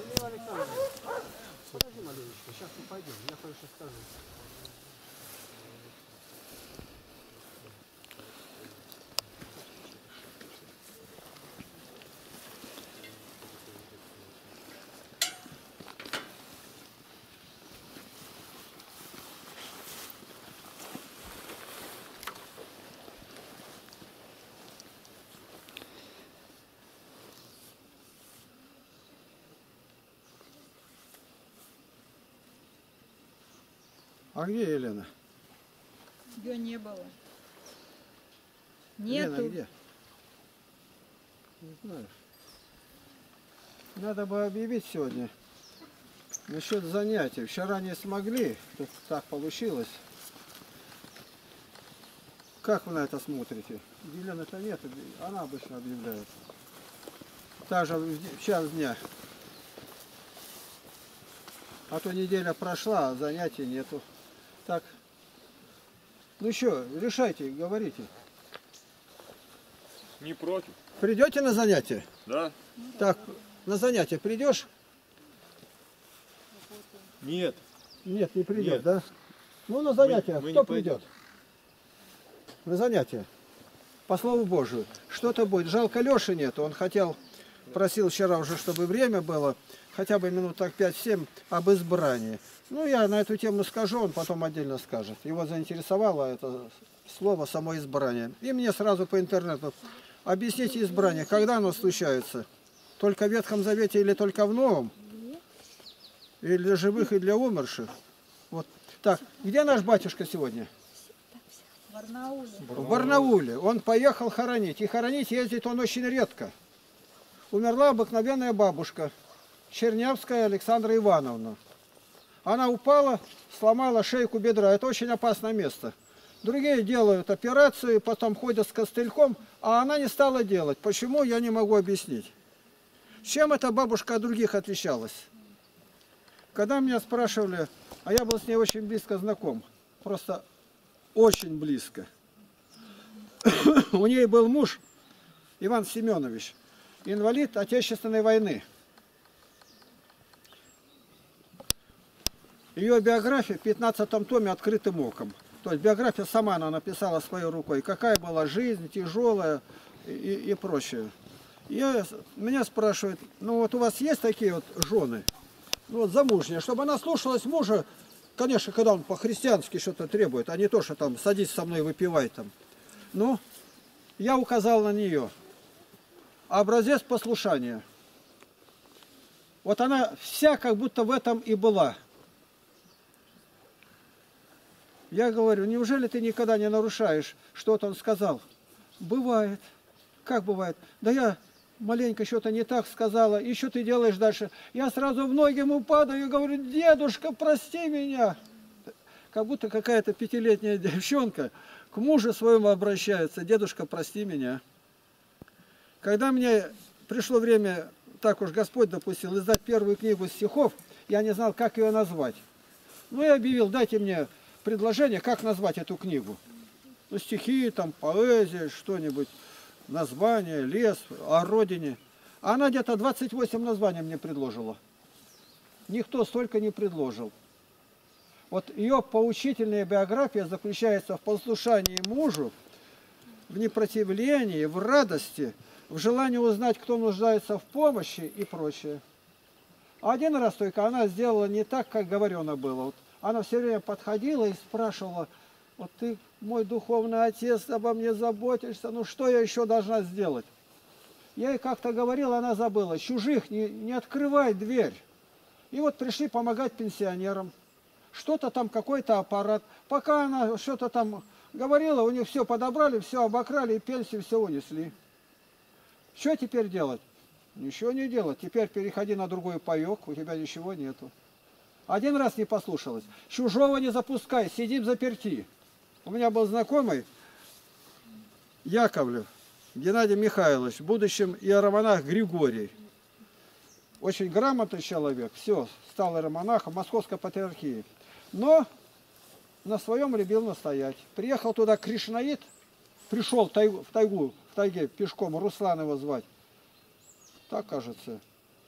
Лев Александрович, подожди маленечко, сейчас мы пойдем, я кое-что скажу. А где Елена? Ее не было. Елена Нету. где? Не знаю. Надо бы объявить сегодня насчет занятий. Вчера не смогли, тут так получилось. Как вы на это смотрите? Елены-то нет, она обычно объявляет. Также в час дня. А то неделя прошла, а занятий нету. Так. Ну что, решайте, говорите. Не против. Придете на занятие? Да? Так, на занятие придешь? Нет. Нет, не придет, Нет. да? Ну, на занятие. Мы Кто не пойдем. придет? На занятие. По слову Божию. Что-то будет. Жалко, Леши нет. Он хотел, просил вчера уже, чтобы время было, хотя бы минут так 5-7, об избрании. Ну, я на эту тему скажу, он потом отдельно скажет. Его заинтересовало это слово «само избрание». И мне сразу по интернету объясните избрание, когда оно случается? Только в Ветхом Завете или только в Новом? И для живых, и для умерших? Вот. Так, где наш батюшка сегодня? В Барнауле. В Барнауле. Он поехал хоронить. И хоронить ездит он очень редко. Умерла обыкновенная бабушка, Чернявская Александра Ивановна. Она упала, сломала шейку бедра. Это очень опасное место. Другие делают операцию, потом ходят с костыльком, а она не стала делать. Почему, я не могу объяснить. Чем эта бабушка от других отличалась? Когда меня спрашивали, а я был с ней очень близко знаком, просто очень близко. У нее был муж, Иван Семенович, инвалид Отечественной войны. Ее биография в 15 томе «Открытым оком». То есть биография сама она написала своей рукой. Какая была жизнь, тяжелая и прочее. Меня спрашивают, ну вот у вас есть такие вот жены, ну вот замужняя, чтобы она слушалась мужа, конечно, когда он по-христиански что-то требует, а не то, что там садись со мной, выпивай там. Ну, я указал на нее. Образец послушания. Вот она вся как будто в этом и была. Я говорю, неужели ты никогда не нарушаешь, что-то он сказал? Бывает. Как бывает? Да я маленько что-то не так сказала, и что ты делаешь дальше? Я сразу в ноги ему падаю и говорю, дедушка, прости меня. Как будто какая-то 5-летняя девчонка к мужу своему обращается, дедушка, прости меня. Когда мне пришло время, так уж Господь допустил, издать первую книгу стихов, я не знал, как ее назвать. Ну, я объявил, дайте мне предложение, как назвать эту книгу. Ну, стихи, там, поэзия, что-нибудь, название, лес, о родине. Она где-то 28 названий мне предложила. Никто столько не предложил. Вот ее поучительная биография заключается в послушании мужу, в непротивлении, в радости, в желании узнать, кто нуждается в помощи и прочее. Один раз только она сделала не так, как говорено было. Вот она все время подходила и спрашивала, вот ты, мой духовный отец, обо мне заботишься, ну что я еще должна сделать? Я ей как-то говорил, она забыла, чужих не открывай дверь. И вот пришли помогать пенсионерам. Что-то там, какой-то аппарат. Пока она что-то там говорила, у них все подобрали, все обокрали, и пенсию все унесли. Что теперь делать? Ничего не делать. Теперь переходи на другой паек, у тебя ничего нету. Один раз не послушалась. Чужого не запускай, сидим заперти. У меня был знакомый Яковлев Геннадий Михайлович, в будущем иеромонах Григорий. Очень грамотный человек, все, стал иеромонахом Московской патриархии. Но на своем любил настоять. Приехал туда кришнаит, пришел в тайге пешком, Руслан его звать. Так, кажется,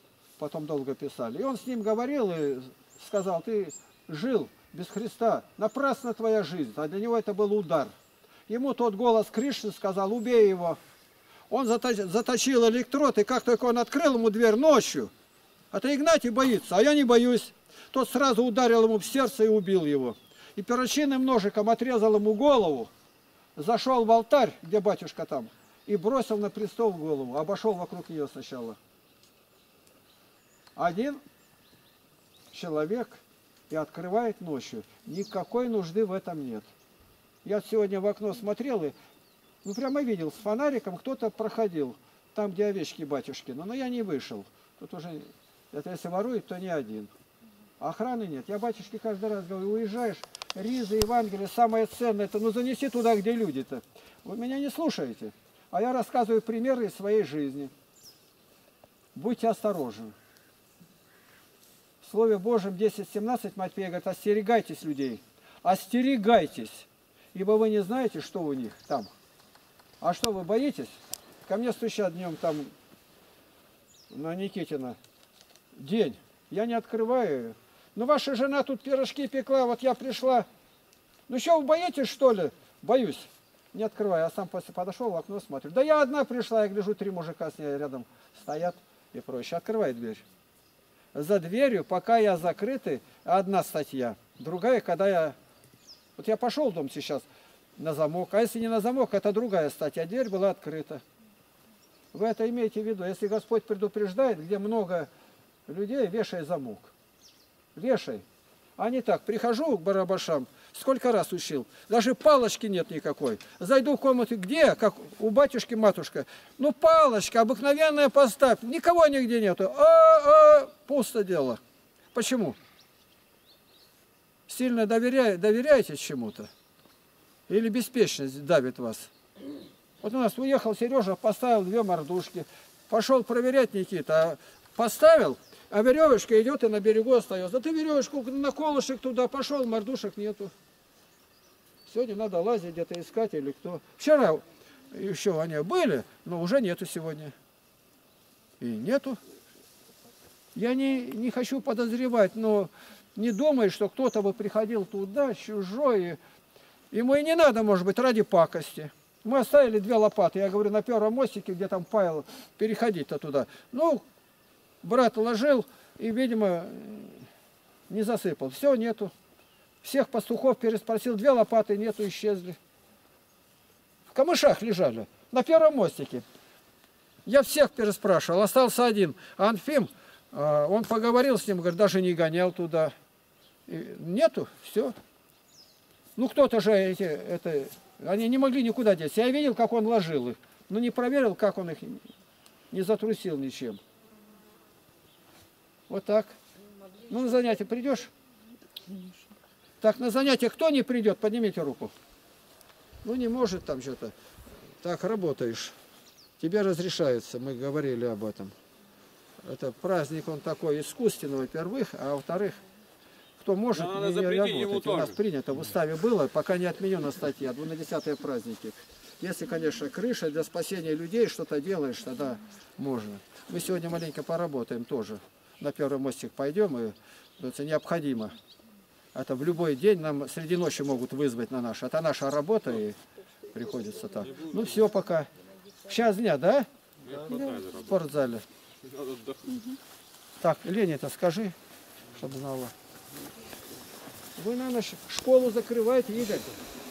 потом долго писали. И он с ним говорил и сказал: ты жил без Христа, напрасна твоя жизнь. А для него это был удар. Ему тот голос Кришны сказал: убей его. Он заточил электрод, и как только он открыл ему дверь ночью, это Игнатий боится, а я не боюсь. Тот сразу ударил ему в сердце и убил его. И перочинным ножиком отрезал ему голову, зашел в алтарь, где батюшка там, и бросил на престол голову, обошел вокруг нее сначала. Один человек и открывает ночью. Никакой нужды в этом нет. Я сегодня в окно смотрел и прямо видел, с фонариком кто-то проходил, там, где овечки батюшкины, но я не вышел. Тут уже, это если ворует, то не один. Охраны нет. Я батюшке каждый раз говорю: уезжаешь, ризы, Евангелие, самое ценное, это занеси туда, где люди-то. Вы меня не слушаете. А я рассказываю примеры из своей жизни. Будьте осторожны. В Слове Божьем 10:17 Матфея говорит: остерегайтесь людей. Остерегайтесь. Ибо вы не знаете, что у них там. А что, вы боитесь? Ко мне стучат днем там на Никитина день. Я не открываю. Ну, ваша жена тут пирожки пекла, вот я пришла. Ну, что, вы боитесь, что ли? Боюсь. Не открываю. Я сам после подошел, в окно смотрю. Да я одна пришла, я гляжу, 3 мужика с ней рядом стоят и прочее. Открывай дверь. За дверью, пока я закрытый, одна статья. Другая, когда я... Вот я пошел в дом сейчас на замок. А если не на замок, это другая статья. Дверь была открыта. Вы это имеете в виду. Если Господь предупреждает, где много людей, вешай замок. Вешай. А не так. Прихожу к барабашам, сколько раз учил. Даже палочки нет никакой. Зайду в комнату, где? Как у батюшки матушка. Ну, палочка обыкновенная поставь. Никого нигде нету. Пусто дело. Почему? Сильно доверяете чему-то? Или беспечность давит вас? Вот у нас уехал Сережа, поставил 2 мордушки. Пошел проверять Никита. Поставил, а веревочка идет и на берегу остается. Да ты веревочку на колышек туда пошел, мордушек нету. Сегодня надо лазить где-то искать или кто. Вчера еще они были, но уже нету сегодня. И нету. Я не хочу подозревать, но не думай, что кто-то бы приходил туда, чужой. Ему и не надо, может быть, ради пакости. Мы оставили 2 лопаты. Я говорю, на первом мостике, где там Павел, переходить-то туда. Ну, брат ложил и, видимо, не засыпал. Все, нету. Всех пастухов переспросил, 2 лопаты нету, исчезли. В камышах лежали, на первом мостике. Я всех переспрашивал, остался один. А Анфим, он поговорил с ним, говорит, даже не гонял туда. И нету, все. Ну, кто-то же они не могли никуда деться. Я видел, как он ложил их, но не проверил, как он их не затрусил ничем. Вот так. Ну, на занятие придешь? Так, на занятие кто не придет? Поднимите руку. Ну, не может там что-то. Так, работаешь. Тебе разрешается, мы говорили об этом. Это праздник, он такой искусственный, во-первых, а во-вторых, кто может, не работать. У нас принято, в уставе было, пока не отменена статья, 12-е праздники. Если, конечно, крыша для спасения людей, что-то делаешь, тогда можно. Мы сегодня маленько поработаем тоже. На первый мостик пойдем, и это необходимо. Это в любой день нам среди ночи могут вызвать на наш. Это наша работа, и приходится так. Ну все, пока. Сейчас дня, да? Да, в спортзале. Так, Лене-то скажи, чтобы знала. Вы, наверное, школу закрываете, Игорь?